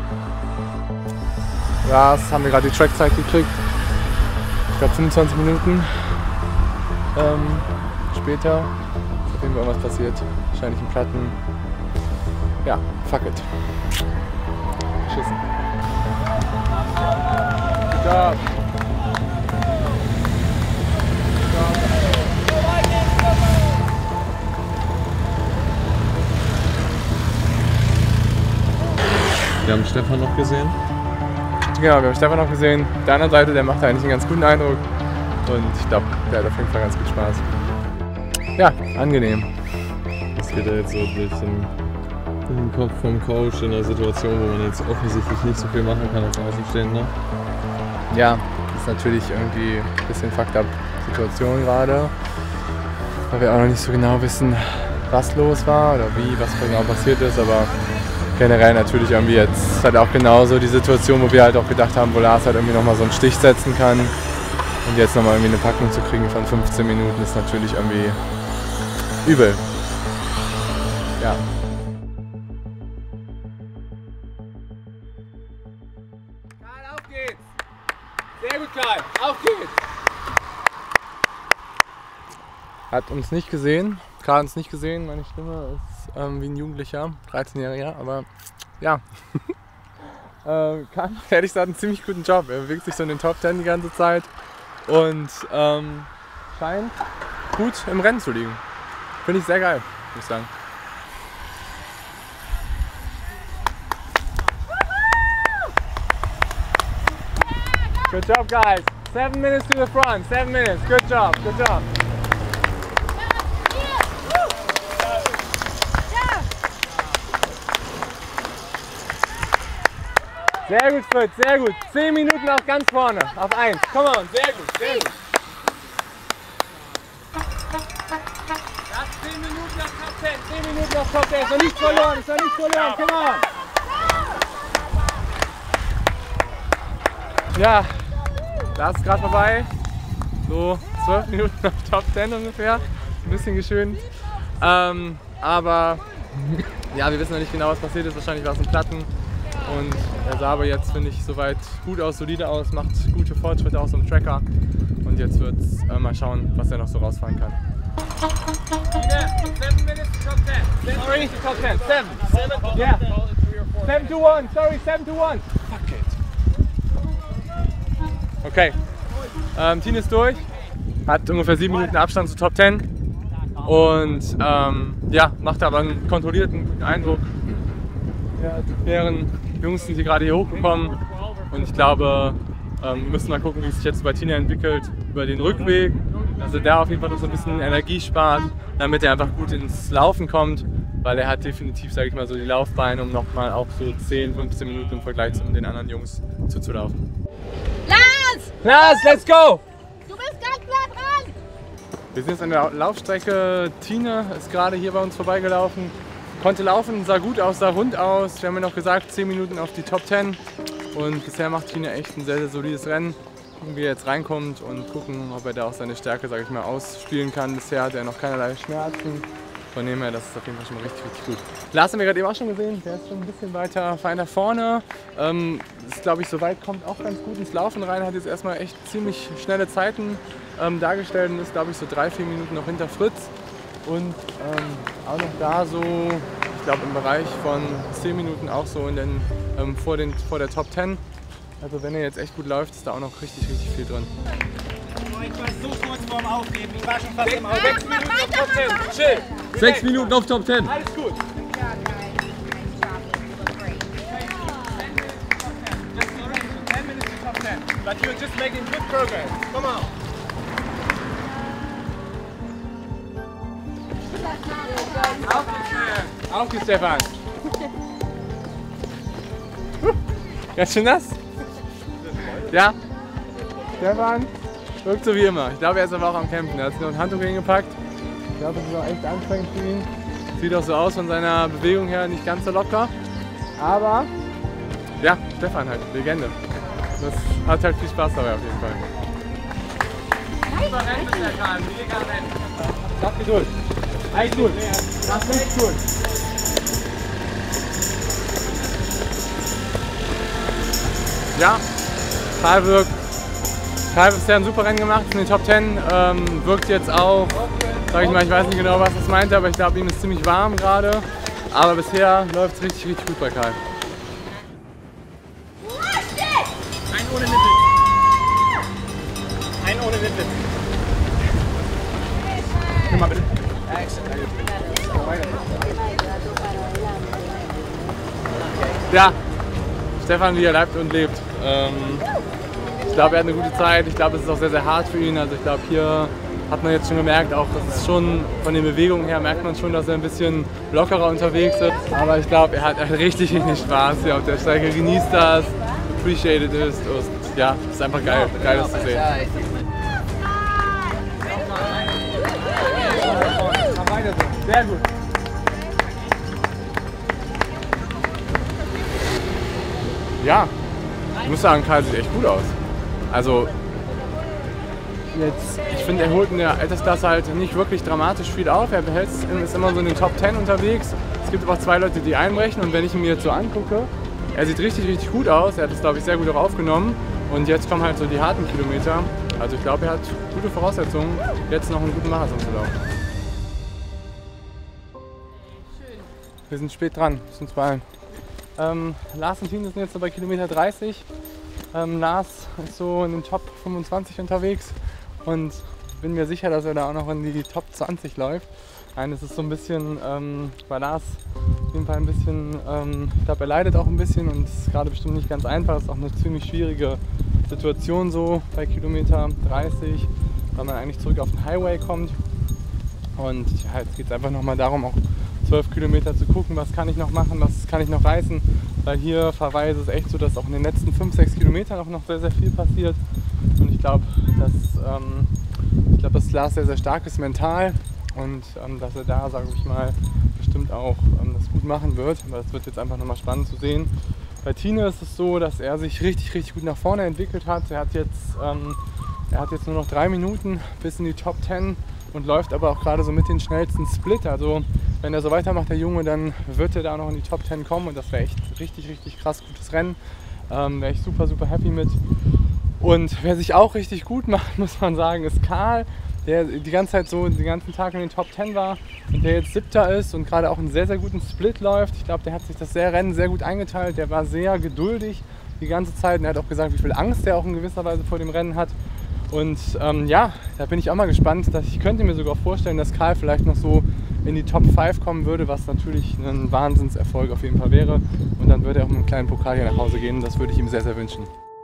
Ja, das haben wir gerade die Trackzeit gekriegt. Ich glaube fünfundzwanzig Minuten ähm, später. Ist auf jeden Fall irgendwas passiert. Wahrscheinlich ein Platten. Ja, fuck it. Geschissen. Good job. Wir haben Stefan noch gesehen. Genau, wir haben Stefan noch gesehen. Auf der anderen Seite, der macht eigentlich einen ganz guten Eindruck. Und ich glaube, der hat auf jeden Fall ganz gut Spaß. ja, angenehm. Das geht ja jetzt so durch den, durch den Kopf vom Coach in einer Situation, wo man jetzt offensichtlich nicht so viel machen kann als Außenstehender. Ja, das ist natürlich irgendwie ein bisschen fucked up Situation gerade, weil wir auch noch nicht so genau wissen, was los war oder wie, was genau passiert ist, aber generell natürlich irgendwie jetzt halt auch genauso die Situation, wo wir halt auch gedacht haben, wo Lars halt irgendwie nochmal so einen Stich setzen kann und jetzt nochmal irgendwie eine Packung zu kriegen von fünfzehn Minuten ist natürlich irgendwie übel. Ja. Karl, auf geht's! Sehr gut, Karl, auf geht's! Hat uns nicht gesehen, Karl hat uns nicht gesehen, meine Stimme ist ähm, wie ein Jugendlicher, dreizehnjähriger, aber ja. äh, Karl, ehrlich gesagt, einen ziemlich guten Job. Er bewegt sich so in den Top Ten die ganze Zeit und ähm, scheint gut im Rennen zu liegen. Finde ich sehr geil, muss ich sagen. Good job, guys. Seven minutes to the front. Seven minutes. Good job. Good job. Sehr gut, Fritz. Sehr gut. Zehn Minuten auf ganz vorne. Auf eins. Come on. Sehr gut. Sehr gut. Das zehn Minuten auf Top Ten. Zehn Minuten auf Top Ten. Ist noch nicht verloren. Ist noch nicht verloren. Come on. Ja, da ist es gerade vorbei. So zwölf Minuten auf Top Ten ungefähr. Ein bisschen geschönt. Ähm, aber ja, wir wissen noch nicht genau, was passiert ist. Wahrscheinlich war es ein Platten. Und er sah aber jetzt, finde ich, soweit gut aus, solide aus, macht gute Fortschritte auch so im Tracker. Und jetzt wird es äh, mal schauen, was er noch so rausfahren kann. Seven minutes to top ten. Sorry, to top ten. Seven. Seven. Yeah. Seven to one. Sorry, seven to one. Fuck it. Okay, ähm, Tine ist durch, hat ungefähr sieben Minuten Abstand zu Top Ten und ähm, ja, macht aber einen kontrollierten, guten Eindruck. Ja, die fairen Jungs sind hier gerade hier hochgekommen und ich glaube, ähm, wir müssen mal gucken, wie es sich jetzt bei Tine entwickelt über den Rückweg, dass er da auf jeden Fall noch so ein bisschen Energie spart, damit er einfach gut ins Laufen kommt, weil er hat definitiv, sage ich mal, so die Laufbeine, um nochmal auch so zehn, fünfzehn Minuten im Vergleich zu den anderen Jungs zuzulaufen. Lars! Lars, let's go! Du bist ganz klar dran! Wir sind jetzt an der Laufstrecke. Tine ist gerade hier bei uns vorbeigelaufen. Konnte laufen, sah gut aus, sah rund aus. Wir haben ja noch gesagt, zehn Minuten auf die Top Ten. Und bisher macht Tine echt ein sehr, sehr solides Rennen. Gucken, wie er jetzt reinkommt und gucken, ob er da auch seine Stärke, sage ich mal, ausspielen kann. Bisher hat er noch keinerlei Schmerzen. Von dem her, das ist auf jeden Fall schon mal richtig, richtig gut. Lars haben wir gerade eben auch schon gesehen, der ist schon ein bisschen weiter feiner vorne. Ähm, ist, glaube ich, soweit kommt auch ganz gut ins Laufen rein, hat jetzt erstmal echt ziemlich schnelle Zeiten ähm, dargestellt und ist, glaube ich, so drei, vier Minuten noch hinter Fritz. Und ähm, auch noch da so, ich glaube, im Bereich von zehn Minuten auch so in den, ähm, vor, den, vor der Top Ten. Also wenn er jetzt echt gut läuft, ist da auch noch richtig, richtig viel drin. Ich war so kurz vorm Aufgeben, ich war schon fast im Aufgeben. Sechs Minuten auf Top Ten, chill! Sechs Minuten auf Top Ten! Alles gut! But you're just making good progress. Come on! Auf geht's, Stefan! Ganz schön nass? Ja? Stefan? Wirkt so wie immer. Ich glaube, er ist aber auch am Campen. Er hat sich noch ein Handtuch hingepackt. Ich glaube, das ist auch echt anstrengend für ihn. Sieht auch so aus von seiner Bewegung her, nicht ganz so locker. Aber, ja, Stefan halt, Legende. Das hat halt viel Spaß dabei auf jeden Fall. Super Rennen mit der Kahn, mega Rennen. Habt Geduld. Alles gut. Das ist echt gut. Ja, Karl wirkt. Karl hat bisher ein super Rennen gemacht, in den Top Ten, ähm, wirkt jetzt auch, sag ich mal, ich weiß nicht genau, was das meinte, aber ich glaube, ihm ist ziemlich warm gerade. Aber bisher läuft es richtig, richtig gut bei Karl. Ein ohne Nippel. Ein ohne Nippel. Guck mal bitte. Ja, Stefan, wie er leibt und lebt. Ähm, ich glaube, er hat eine gute Zeit. Ich glaube, es ist auch sehr, sehr hart für ihn. Also ich glaube, hier hat man jetzt schon gemerkt, auch das ist schon von den Bewegungen her merkt man schon, dass er ein bisschen lockerer unterwegs ist. Aber ich glaube, er hat richtig, richtig Spaß hier auf der Strecke, genießt das, appreciated es und ja, ist einfach geil, geil das zu sehen. Sehr gut. Ja, ich muss sagen, Karl sieht echt gut aus. Also jetzt, ich finde, er holt in der Altersklasse halt nicht wirklich dramatisch viel auf. Er behält, ist immer so in den Top zehn unterwegs. Es gibt aber zwei Leute, die einbrechen und wenn ich ihn mir jetzt so angucke, er sieht richtig, richtig gut aus. Er hat das, glaube ich, sehr gut auch aufgenommen. Und jetzt kommen halt so die harten Kilometer. Also ich glaube, er hat gute Voraussetzungen, jetzt noch einen guten Marathon zu laufen. Wir sind spät dran, müssen uns beeilen. Ähm, Lars und Tine sind jetzt so bei Kilometer dreißig. Ähm, Lars ist so in den Top fünfundzwanzig unterwegs und bin mir sicher, dass er da auch noch in die Top zwanzig läuft. Nein, es ist so ein bisschen ähm, bei Lars auf jeden Fall ein bisschen, ähm, ich glaube, er leidet auch ein bisschen und es ist gerade bestimmt nicht ganz einfach. Es ist auch eine ziemlich schwierige Situation so bei Kilometer dreißig, weil man eigentlich zurück auf den Highway kommt. Und ja, jetzt geht es einfach nochmal darum, auch zwölf Kilometer zu gucken, was kann ich noch machen, was kann ich noch reißen. Weil hier verweise es echt so, dass auch in den letzten fünf, sechs Kilometern auch noch sehr, sehr viel passiert. Und ich glaube, dass, ähm, ich glaube, dass Lars sehr, sehr stark ist mental und ähm, dass er da, sage ich mal, bestimmt auch ähm, das gut machen wird. Aber das wird jetzt einfach nochmal spannend zu sehen. Bei Tine ist es so, dass er sich richtig, richtig gut nach vorne entwickelt hat. Er hat jetzt, ähm, er hat jetzt nur noch drei Minuten bis in die Top zehn. Und läuft aber auch gerade so mit den schnellsten Split. Also wenn er so weitermacht, der Junge, dann wird er da noch in die Top zehn kommen und das wäre echt richtig, richtig krass gutes Rennen. Ähm, wäre ich super, super happy mit. Und wer sich auch richtig gut macht, muss man sagen, ist Karl, der die ganze Zeit so den ganzen Tag in den Top zehn war und der jetzt Siebter ist und gerade auch einen sehr, sehr guten Split läuft. Ich glaube, der hat sich das sehr Rennen sehr gut eingeteilt. Der war sehr geduldig die ganze Zeit und er hat auch gesagt, wie viel Angst er auch in gewisser Weise vor dem Rennen hat. Und ähm, ja, da bin ich auch mal gespannt. Dass ich könnte mir sogar vorstellen, dass Karl vielleicht noch so in die Top fünf kommen würde, was natürlich ein Wahnsinnserfolg auf jeden Fall wäre. Und dann würde er auch mit einem kleinen Pokal hier nach Hause gehen. Das würde ich ihm sehr, sehr wünschen.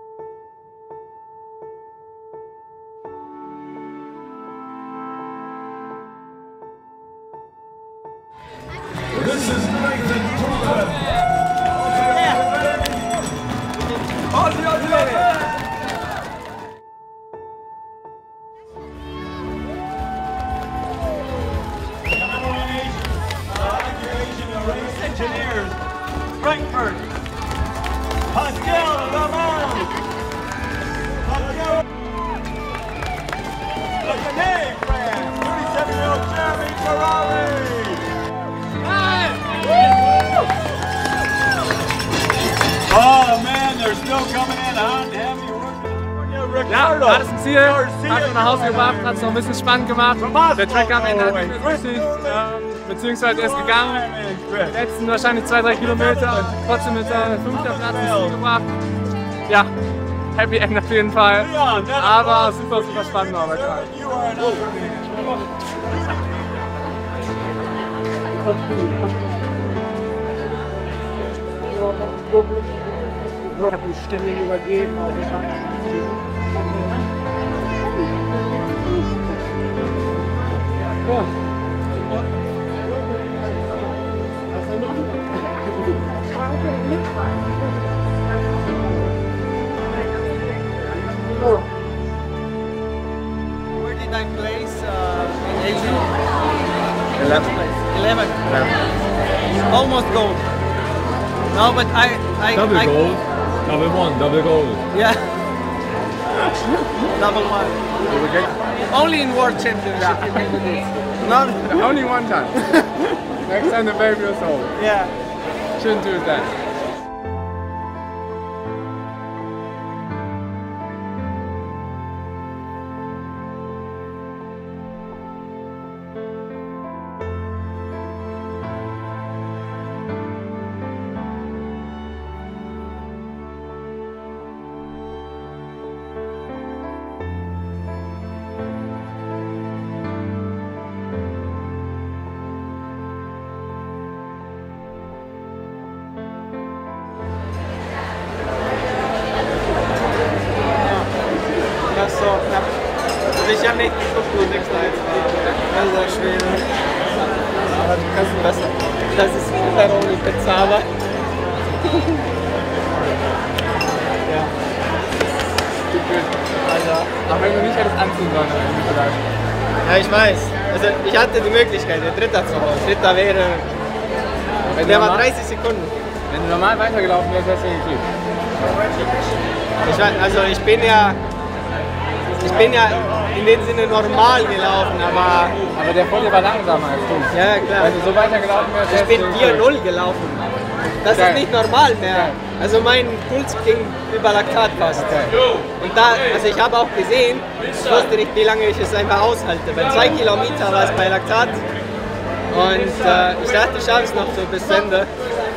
Engineers, Frankfurt, Pascal Lamont, Pascal, Lemonade, France, thirty-seven-year-old Jeremy Ferrari. Oh man, they're still coming in on heavy. Ja, war das ein Ziel, hat uns nach Hause gebracht, hat es noch ein bisschen spannend gemacht. Der Track am Ende hat nicht mehr so richtig, ähm, beziehungsweise er ist gegangen, die letzten wahrscheinlich zwei, drei Kilometer und trotzdem ist er fünfter Platz ins Ziel gebracht. Ja, Happy End auf jeden Fall, aber super, super spannend war bei Karl. Ich habe ihn ständig übergeben. Ja. Where did I place uh, in Asian? eleven. eleven. Almost gold. No, but I... I Double I, gold, double one, double gold. Yeah. Double one. Only in World Championship you can do this. Not Only one time. Next time the baby was old. Yeah. Shouldn't do that. Schluchten und nichts da jetzt war. Das ist auch schwer. Aber du kannst besser. Das ist wiederum nicht bezahlbar. Ja. Also, auch wenn du nicht hättest anziehen sollen, irgendwie vielleicht. Ja, ich weiß. Also ich hatte die Möglichkeit, der Dritter zu holen. Dritter wäre. Wenn der normal, war dreißig Sekunden. Wenn du normal weitergelaufen wärst, wärst du nicht glücklich. Ich weiß, also ich bin ja. Ich bin ja in dem Sinne normal gelaufen, aber. Aber der vor dir war langsamer als du. Ja, klar. Wenn du so weitergelaufen wärst, ich bin vier null gelaufen. Das ist nicht normal mehr. Also mein Puls ging über Laktat fast. Und da, also ich habe auch gesehen, ich wusste nicht, wie lange ich es einfach aushalte. Bei zwei Kilometer war es bei Laktat. Und äh, ich dachte, ich schaffe es noch so bis Ende. Äh,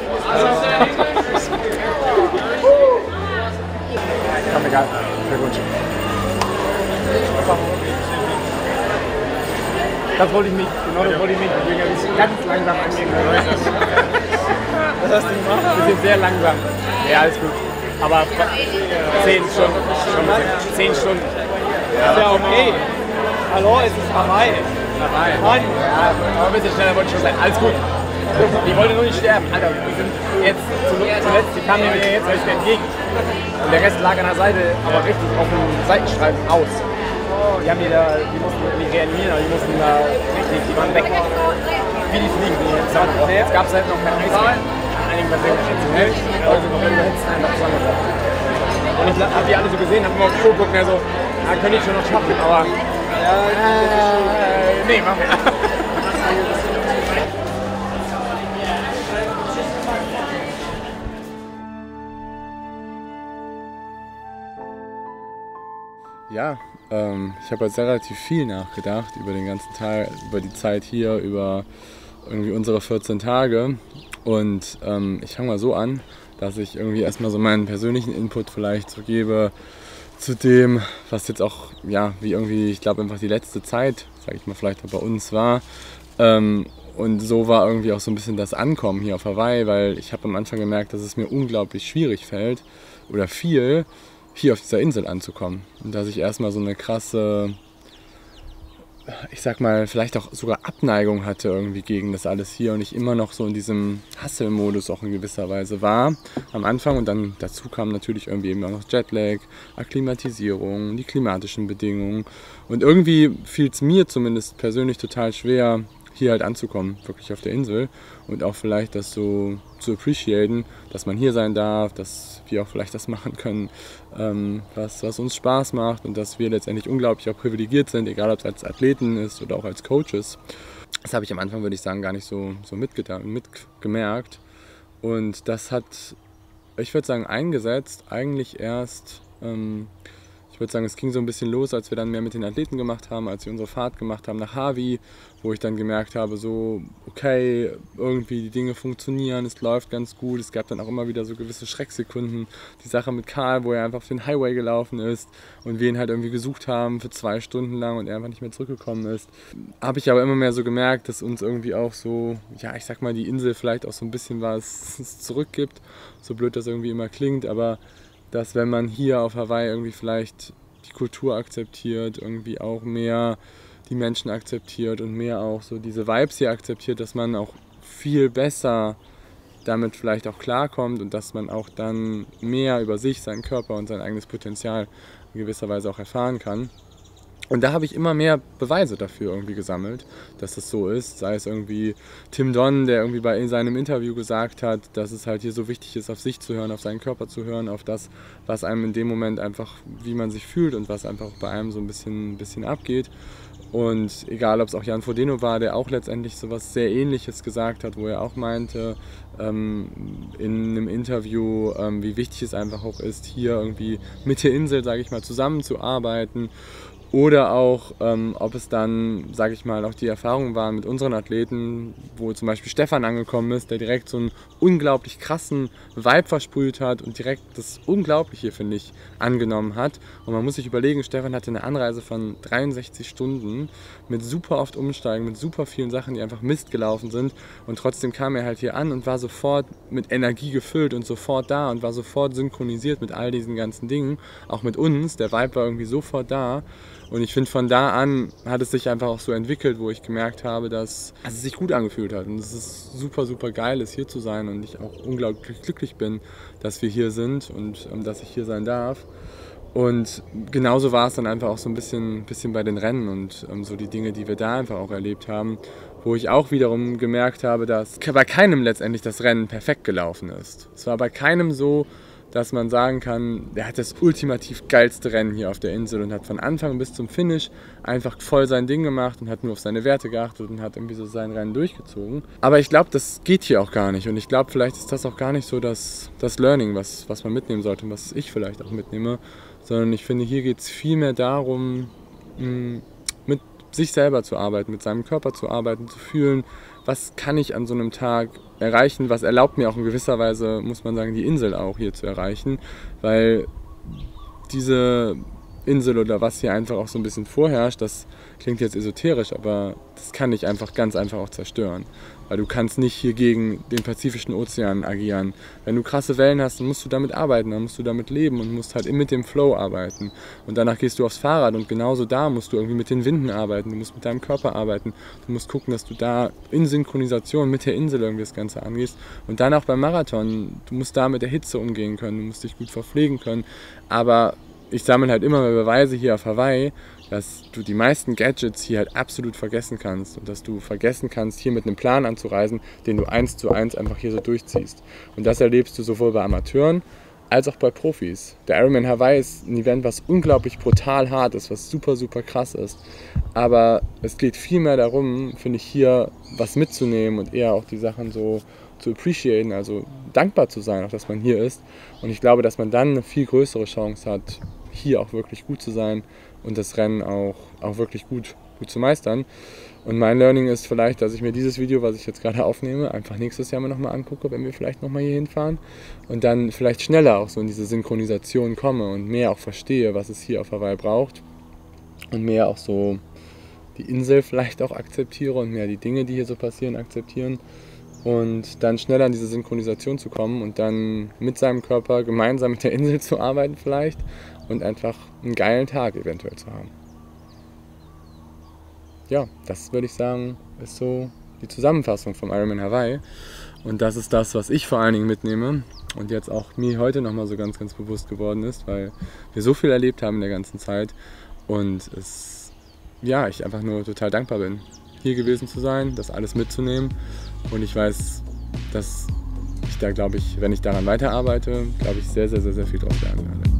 Komm, egal. Glückwunsch. Das wollte ich nicht. Genau das wollte ich nicht. Ich bin ein bisschen ganz langsam angehen. Was hast du gemacht? Wir sind sehr langsam. Ja, alles gut. Aber zehn Stunden. Zehn Stunden. Ja, ist ja okay. Hallo, es ist Hawaii. Hawaii. Mann. Ja, aber ein bisschen schneller wollte ich schon sein. Alles gut. Ich wollte nur nicht sterben. Alter, wir sind jetzt zuletzt, die kamen mir jetzt euch entgegen. Und der Rest lag an der Seite, aber richtig auf dem Seitenstreifen aus. Die haben die da, die mussten nicht reanimieren, aber die mussten da richtig, die waren weg. Wie die fliegen, die jetzt haben. Jetzt gab es halt noch kein Eis. Einigen war sehr sensationell, aber sie waren überhitzt einfach zusammengebrochen. Und ich hab die alle so gesehen, hab immer auf die Uhr geguckt und so, ja, könnte ich schon noch schaffen, aber ja, äh, nee, machen wir. Ja, ähm, ich habe jetzt relativ viel nachgedacht über den ganzen Tag, über die Zeit hier, über irgendwie unsere vierzehn Tage. Und ähm, ich fange mal so an, dass ich irgendwie erstmal so meinen persönlichen Input vielleicht so gebe zu dem, was jetzt auch, ja, wie irgendwie, ich glaube einfach die letzte Zeit, sage ich mal, vielleicht auch bei uns war. Ähm, und so war irgendwie auch so ein bisschen das Ankommen hier auf Hawaii, weil ich habe am Anfang gemerkt, dass es mir unglaublich schwierig fällt oder viel, hier auf dieser Insel anzukommen. Und dass ich erstmal so eine krasse, ich sag mal, vielleicht auch sogar Abneigung hatte irgendwie gegen das alles hier und ich immer noch so in diesem Hustle-Modus auch in gewisser Weise war am Anfang. Und dann dazu kam natürlich irgendwie eben auch noch Jetlag, Akklimatisierung, die klimatischen Bedingungen. Und irgendwie fiel es mir zumindest persönlich total schwer, hier halt anzukommen, wirklich auf der Insel und auch vielleicht das so zu appreciaten, dass man hier sein darf, dass wir auch vielleicht das machen können, ähm, was, was uns Spaß macht und dass wir letztendlich unglaublich auch privilegiert sind, egal ob es als Athleten ist oder auch als Coaches. Das habe ich am Anfang, würde ich sagen, gar nicht so, so mitgemerkt und das hat, ich würde sagen, eingesetzt eigentlich erst, ähm, ich würde sagen, es ging so ein bisschen los, als wir dann mehr mit den Athleten gemacht haben, als wir unsere Fahrt gemacht haben nach Hawi, wo ich dann gemerkt habe, so, okay, irgendwie die Dinge funktionieren, es läuft ganz gut. Es gab dann auch immer wieder so gewisse Schrecksekunden. Die Sache mit Karl, wo er einfach auf den Highway gelaufen ist und wir ihn halt irgendwie gesucht haben für zwei Stunden lang und er einfach nicht mehr zurückgekommen ist. Habe ich aber immer mehr so gemerkt, dass uns irgendwie auch so, ja, ich sag mal, die Insel vielleicht auch so ein bisschen was zurückgibt. So blöd das irgendwie immer klingt, aber dass wenn man hier auf Hawaii irgendwie vielleicht die Kultur akzeptiert, irgendwie auch mehr die Menschen akzeptiert und mehr auch so diese Vibes hier akzeptiert, dass man auch viel besser damit vielleicht auch klarkommt und dass man auch dann mehr über sich, seinen Körper und sein eigenes Potenzial in gewisser Weise auch erfahren kann. Und da habe ich immer mehr Beweise dafür irgendwie gesammelt, dass das so ist. Sei es irgendwie Tim Don, der irgendwie bei seinem Interview gesagt hat, dass es halt hier so wichtig ist, auf sich zu hören, auf seinen Körper zu hören, auf das, was einem in dem Moment einfach, wie man sich fühlt und was einfach bei einem so ein bisschen, ein bisschen abgeht. Und egal, ob es auch Jan Frodeno war, der auch letztendlich so was sehr Ähnliches gesagt hat, wo er auch meinte ähm, in einem Interview, ähm, wie wichtig es einfach auch ist, hier irgendwie mit der Insel, sage ich mal, zusammenzuarbeiten. Oder auch, ähm, ob es dann, sage ich mal, auch die Erfahrungen waren mit unseren Athleten, wo zum Beispiel Stefan angekommen ist, der direkt so einen unglaublich krassen Vibe versprüht hat und direkt das Unglaubliche, finde ich, angenommen hat. Und man muss sich überlegen, Stefan hatte eine Anreise von dreiundsechzig Stunden mit super oft Umsteigen, mit super vielen Sachen, die einfach Mist gelaufen sind. Und trotzdem kam er halt hier an und war sofort mit Energie gefüllt und sofort da und war sofort synchronisiert mit all diesen ganzen Dingen. Auch mit uns, der Vibe war irgendwie sofort da. Und ich finde, von da an hat es sich einfach auch so entwickelt, wo ich gemerkt habe, dass es sich gut angefühlt hat. Und es ist super, super geil ist, hier zu sein. Und ich auch unglaublich glücklich bin, dass wir hier sind und ähm, dass ich hier sein darf. Und genauso war es dann einfach auch so ein bisschen, bisschen bei den Rennen und ähm, so die Dinge, die wir da einfach auch erlebt haben, wo ich auch wiederum gemerkt habe, dass bei keinem letztendlich das Rennen perfekt gelaufen ist. Es war bei keinem so, dass man sagen kann, der hat das ultimativ geilste Rennen hier auf der Insel und hat von Anfang bis zum Finish einfach voll sein Ding gemacht und hat nur auf seine Werte geachtet und hat irgendwie so sein Rennen durchgezogen. Aber ich glaube, das geht hier auch gar nicht und ich glaube, vielleicht ist das auch gar nicht so das, das Learning, was, was man mitnehmen sollte und was ich vielleicht auch mitnehme, sondern ich finde, hier geht es viel mehr darum, mit sich selber zu arbeiten, mit seinem Körper zu arbeiten, zu fühlen, was kann ich an so einem Tag erreichen, was erlaubt mir auch in gewisser Weise, muss man sagen, die Insel auch hier zu erreichen, weil diese Insel oder was hier einfach auch so ein bisschen vorherrscht, das klingt jetzt esoterisch, aber das kann dich einfach ganz einfach auch zerstören. Weil du kannst nicht hier gegen den Pazifischen Ozean agieren. Wenn du krasse Wellen hast, dann musst du damit arbeiten, dann musst du damit leben und musst halt mit dem Flow arbeiten. Und danach gehst du aufs Fahrrad und genauso da musst du irgendwie mit den Winden arbeiten, du musst mit deinem Körper arbeiten. Du musst gucken, dass du da in Synchronisation mit der Insel irgendwie das Ganze angehst. Und dann auch beim Marathon, du musst da mit der Hitze umgehen können, du musst dich gut verpflegen können. Aber ich sammle halt immer mehr Beweise hier auf Hawaii, dass du die meisten Gadgets hier halt absolut vergessen kannst und dass du vergessen kannst, hier mit einem Plan anzureisen, den du eins zu eins einfach hier so durchziehst. Und das erlebst du sowohl bei Amateuren als auch bei Profis. Der Ironman Hawaii ist ein Event, was unglaublich brutal hart ist, was super, super krass ist. Aber es geht viel mehr darum, finde ich, hier was mitzunehmen und eher auch die Sachen so zu appreciaten, also dankbar zu sein, auch dass man hier ist. Und ich glaube, dass man dann eine viel größere Chance hat, hier auch wirklich gut zu sein und das Rennen auch, auch wirklich gut, gut zu meistern. Und mein Learning ist vielleicht, dass ich mir dieses Video, was ich jetzt gerade aufnehme, einfach nächstes Jahr mal nochmal angucke, wenn wir vielleicht nochmal hier hinfahren und dann vielleicht schneller auch so in diese Synchronisation komme und mehr auch verstehe, was es hier auf Hawaii braucht und mehr auch so die Insel vielleicht auch akzeptiere und mehr die Dinge, die hier so passieren, akzeptieren. Und dann schneller in diese Synchronisation zu kommen und dann mit seinem Körper gemeinsam mit der Insel zu arbeiten vielleicht und einfach einen geilen Tag eventuell zu haben. Ja, das würde ich sagen, ist so die Zusammenfassung vom Ironman Hawaii. Und das ist das, was ich vor allen Dingen mitnehme und jetzt auch mir heute nochmal so ganz, ganz bewusst geworden ist, weil wir so viel erlebt haben in der ganzen Zeit und es, ja, ich einfach nur total dankbar bin, hier gewesen zu sein, das alles mitzunehmen. Und ich weiß, dass ich da, glaube ich, wenn ich daran weiterarbeite, glaube ich, sehr, sehr, sehr, sehr viel draus lernen werde.